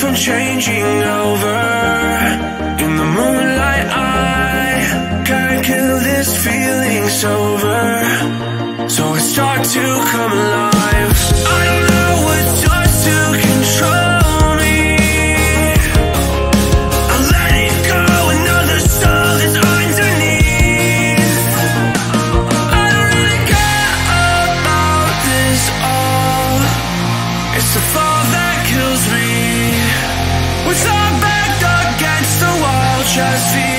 I'm changing over. In the moonlight I can't kill this feeling sober. So I start to come alive. I don't know what starts to control me. I let it go, another soul is underneath. I don't really care about this all. It's the fall that kills me. With our back against the wall, just feel